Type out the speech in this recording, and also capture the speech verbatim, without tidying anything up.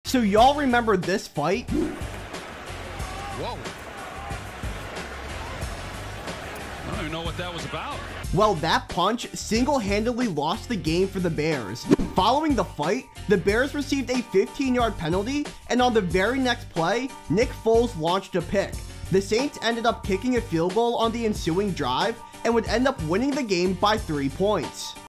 So y'all remember this fight? Whoa. I don't even know what that was about. Well, that punch single-handedly lost the game for the Bears. Following the fight, the Bears received a fifteen yard penalty, and on the very next play, Nick Foles launched a pick. The Saints ended up kicking a field goal on the ensuing drive and would end up winning the game by three points.